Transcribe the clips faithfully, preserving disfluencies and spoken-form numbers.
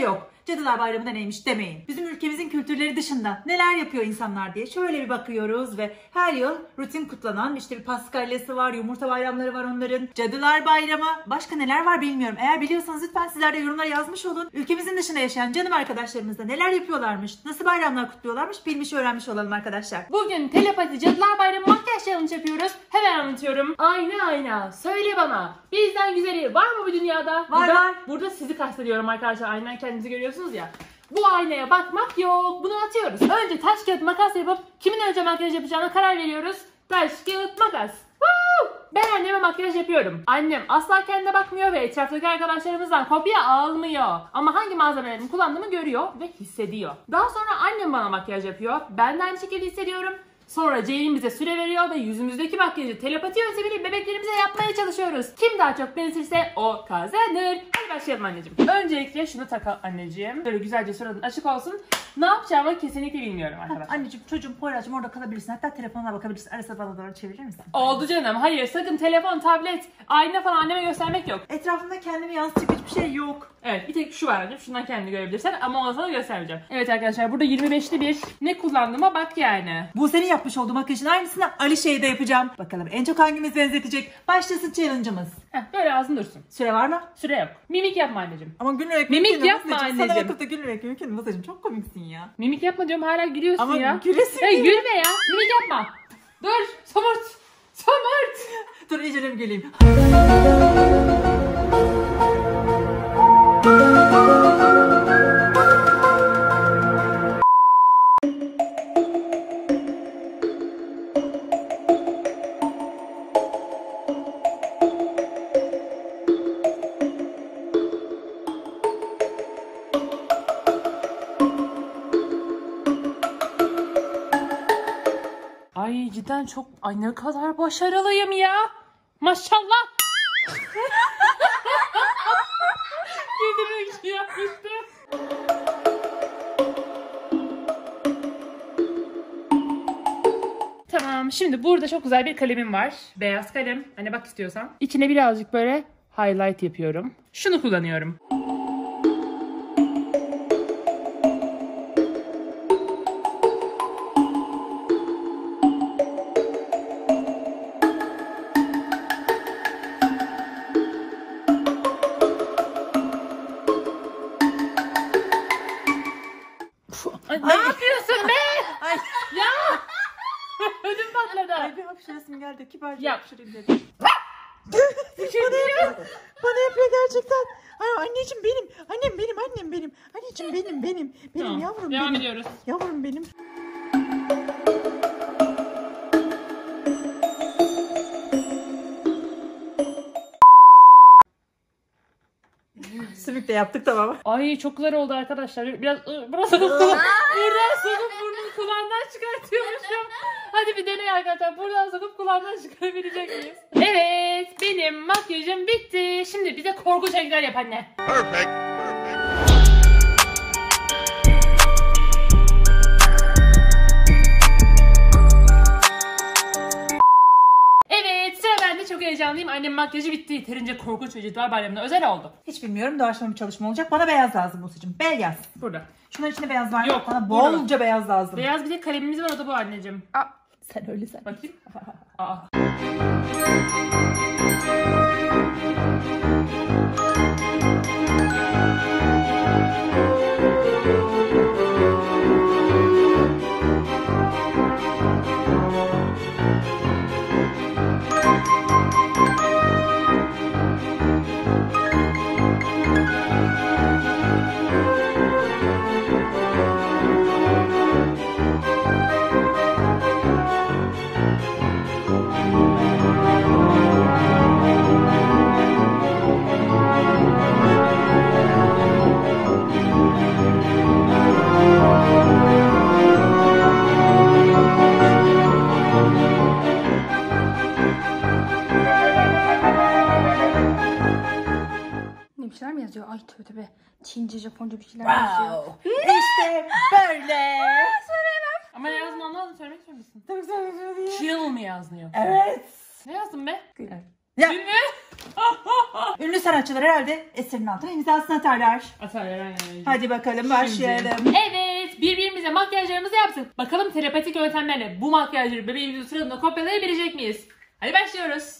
yok. Cadılar Bayramı da neymiş demeyin. Bizim ülkemizin kültürleri dışında neler yapıyor insanlar diye şöyle bir bakıyoruz ve her yıl rutin kutlanan işte bir Paskalya'sı var, yumurta bayramları var onların, Cadılar Bayramı, başka neler var bilmiyorum. Eğer biliyorsanız lütfen sizler de yorumlara yazmış olun. Ülkemizin dışında yaşayan canım arkadaşlarımız da neler yapıyorlarmış, nasıl bayramlar kutluyorlarmış bilmiş öğrenmiş olalım arkadaşlar. Bugün telepati Cadılar Bayramı makyaj challenge yapıyoruz. Hemen anlatıyorum. Ayna ayna söyle bana, bizden güzeli var mı bu dünyada? Var burada, var. Burada sizi kastediyorum arkadaşlar. Aynadan kendinizi görüyorsunuz ya. Bu aynaya bakmak yok. Bunu atıyoruz. Önce taş kağıt makas yapıp kimin önce makyaj yapacağına karar veriyoruz. Taş kağıt makas. Woo! Ben anneme makyaj yapıyorum. Annem asla kendine bakmıyor ve etraftaki arkadaşlarımızdan kopya almıyor. Ama hangi malzemelerimi kullandığımı görüyor ve hissediyor. Daha sonra annem bana makyaj yapıyor. Ben de aynı şekilde hissediyorum. Sonra Ceylin bize süre veriyor ve yüzümüzdeki makyajı telepati yöntemiyle bebeklerimize yapmaya çalışıyoruz. Kim daha çok benzetirse o kazanır. Hadi başlayalım anneciğim. Öncelikle şunu tak anneciğim. Böyle güzelce suratın açık olsun. Ne yapacağımı kesinlikle bilmiyorum arkadaşlar. Anneciğim, çocuğum, Poyraz'cığım orada kalabilirsin. Hatta telefonuna bakabilirsin. Arası bana doğru çevirir misin? Oldu canım. Hayır, sakın telefon, tablet, ayna falan anneme göstermek yok. Etrafımda kendimi yansıtacak hiçbir şey yok. Evet, bir tek şu var anneciğim. Şundan kendini görebilirsen ama onu sana göstermeyeceğim. Evet arkadaşlar, burada yirmi beşli bir ne kullandığıma bak yani. Bu senin yapmış olduğu makyajın aynısını Alişe'ye de yapacağım. Bakalım en çok hangimiz benzetecek? Başlasın challenge'ımız. Heh, böyle ağzın dursun. Süre var mı? Süre yok. Mimik yapma anneciğim. Ama gülmek Mimik mümkün mü yapma Musacığım? anneciğim. Sana yakıp da gülmek mümkün mü Musacığım? Çok komiksin ya. Mimik yapma diyorum, hala gülüyorsun Ama ya. gülesin Ya değil. gülme ya. Mimik yapma. Dur. Somurt. Somurt. Dur iyice bir güleyim. Ay cidden çok, ay ne kadar başarılıyım ya. Maşallah. Yedirmek şey yapmıştı. Tamam, şimdi burada çok güzel bir kalemim var. Beyaz kalem. Hani bak istiyorsan. İçine birazcık böyle highlight yapıyorum. Şunu kullanıyorum. Ay, ne yapıyorsun be? Ay. Ya! Ödüm patladı. Ay bir hapşırasım geldi. Kibarca Yap. hapşırayım dedim. Bana yapıyor. Bana yapıyor gerçekten. Ay anneciğim benim. Annem benim. Annem benim. Anneciğim benim. Benim. Benim Tamam, yavrum devam benim. ediyoruz. Yavrum benim. Sümük de yaptık tamam. Ay çok güzel oldu arkadaşlar. Biraz biraz sokup kulağından buradan sokup burnunu kulağından çıkartıyormuşum. Hadi bir deney arkadaşlar. Buradan sokup kulağından çıkarabilecek miyiz? Evet, benim makyajım bitti. Şimdi bize korkunç hareketler yap anne. Perfect. Evet, sıra bende. Çok heyecanlıyım. Annemin makyajı bitti. Yeterince korkunç ve Cadılar Bayramı'na özel oldu. Hiç bilmiyorum. Doğaçlama bir çalışma olacak. Bana beyaz lazım Musacığım. Beyaz. Burada. Şunların içinde beyaz var mı? Yok, Bana burada. bolca beyaz lazım. Beyaz bir de kalemimiz var, o da bu anneciğim. Aa, Sen öyle sen. bakayım. Aa. Ne bir şeyler mi yazıyor? Ay tövbe tövbe. Çince, Japonca bir şeyler yazıyor. Wow. İşte böyle. Ama yazdın, anladın, söylemek istiyor musun? Çok güzel bir şey değil. Chill mi yazdın yoksa? Evet. Ne yazdın be? Güler. Ya. Gül mü? Ünlü sanatçılar herhalde eserin altına imzasını atarlar. Atarlar aynen. Hadi bakalım başlayalım. Evet, birbirimize makyajlarımızı yaptık. Bakalım terapetik yöntemlerle bu makyajları bebeğimizin suratına kopyalayabilecek miyiz? Hadi başlıyoruz.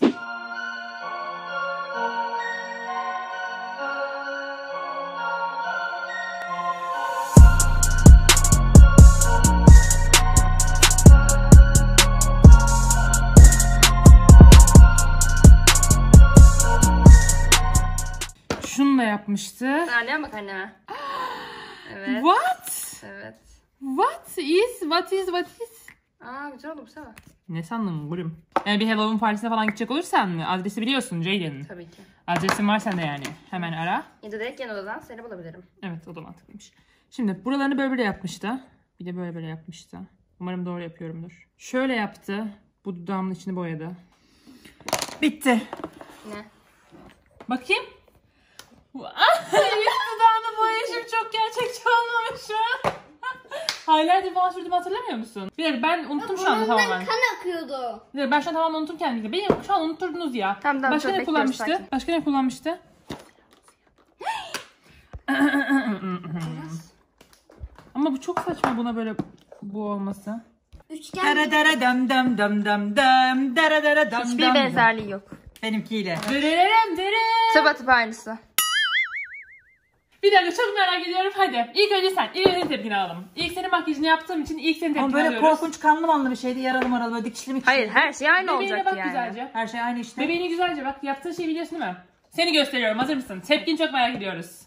Şunu da yapmıştı. Anneme bak anneme. Evet. What? Evet. What is? What is? What is? Aa güzel oldu bu sefer. Ne sandın gülüm? Yani bir Halloween partisine falan gidecek olursan adresi biliyorsun Jaden. Tabii ki. Adresin var sende yani. Hemen ara. Ya da direkt yan odadan seni bulabilirim. Evet o da mantıklıymış. Şimdi buralarını böyle böyle yapmıştı. Bir de böyle böyle yapmıştı. Umarım doğru yapıyorumdur. Şöyle yaptı. Bu dudağımın içini boyadı. Bitti. Ne? Bakayım. Yüz dudağını boyayışım çok gerçekçi olmamış mı? Highlighter falan sürdüğümü hatırlamıyor musun? Bir dakika ben unuttum şu anda tamamen. Kan akıyordu. Bir dakika, ben şu an tamamen unuttum kendimi. Beni şu an unutturdunuz ya. Tamam, tamam, Başka çok ne bekliyoruz, kullanmıştı? sakin. Başka ne kullanmıştı? Ama bu çok saçma buna böyle bu olması. Üçgen. Dara dara dam dam dam dam dam dara dara dam Hiçbir dam. benzerliği yok. Benimkiyle. Dırırırım dırırım. Tıpa tıpa aynısı. Bir dakika çok merak ediyorum. Hadi ilk önce sen. İlk önce tepkini alalım. İlk senin makyajını yaptığım için ilk senin Ama tepkini böyle alıyoruz. korkunç kanlı manlı bir şeydi. Yaralı maralı böyle dikişli mi? Hayır her şey aynı Bebeğine olacak bak yani. güzelce. Her şey aynı işte. Bebeğini güzelce bak. Yaptığın şeyi biliyorsun değil mi? Seni gösteriyorum. Hazır mısın? Tepkini çok merak ediyoruz.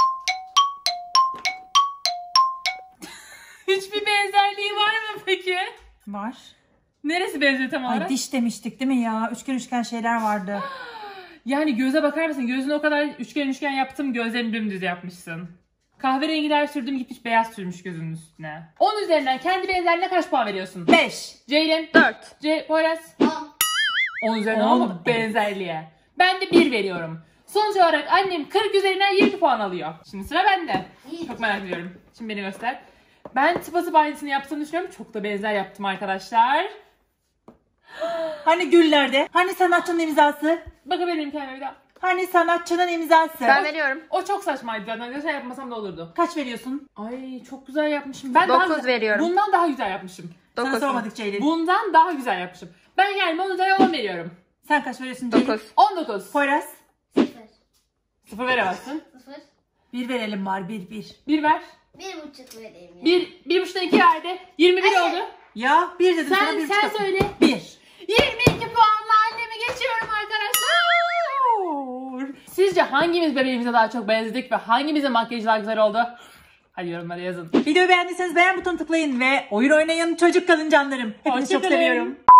Hiçbir benzerliği var mı peki? Var. Neresi benziyor tam olarak? Ay diş demiştik değil mi ya? Üçgen üçgen şeyler vardı. Yani göze bakar mısın? Gözünü o kadar üçgen üçgen yaptım, gözlerini dümdüz yapmışsın. Kahverengiler sürdüm, gitmiş beyaz sürmüş gözünün üstüne. on üzerinden kendi benzerliğine kaç puan veriyorsun? Beş. Ceylin. Dört. C Poyraz. On. on üzerinden On. ama benzerliğe. Ben de bir veriyorum. Sonuç olarak annem kırk üzerinden yirmi puan alıyor. Şimdi sıra bende. Çok merak ediyorum. Şimdi beni göster. Ben tıpatıp aynısını yaptığını düşünüyorum. Çok da benzer yaptım arkadaşlar. Hani güllerde? Hani sanatçının imzası? Bakabilirim kendime bir daha. Hani sanatçının imzası? Ben veriyorum. O çok saçmaydı zaten. Güzel yapmasam da olurdu. Kaç veriyorsun? Ay çok güzel yapmışım. Ben Dokuz daha güzel- veriyorum. Bundan daha güzel yapmışım. Sana Dokuz. sormadık Ceylin. Bundan daha güzel yapmışım. Ben yani on üzerinden on veriyorum. Sen kaç veriyorsun Ceylin? Dokuz. on dokuz. Poyraz? Sıfır. Sıfır veremezsin. Sıfır. Bir verelim var bir bir. Bir ver. Bir buçuk vereyim ya. Bir, bir buçukta iki verdi. yirmi bir oldu. Ya bir dedim sana Sen, bir sen buçuk. söyle. Bir. yirmi iki puanla annemi geçiyorum arkadaşlar. Sizce hangimiz bebeğimize daha çok benzedik ve hangimizin makyajı daha güzel oldu? Hadi yorumlara yazın. Videoyu beğendiyseniz beğen butonuna tıklayın ve oyun oynayın, çocuk kalın canlarım. Hepinizi çok Hoşça kalın. seviyorum.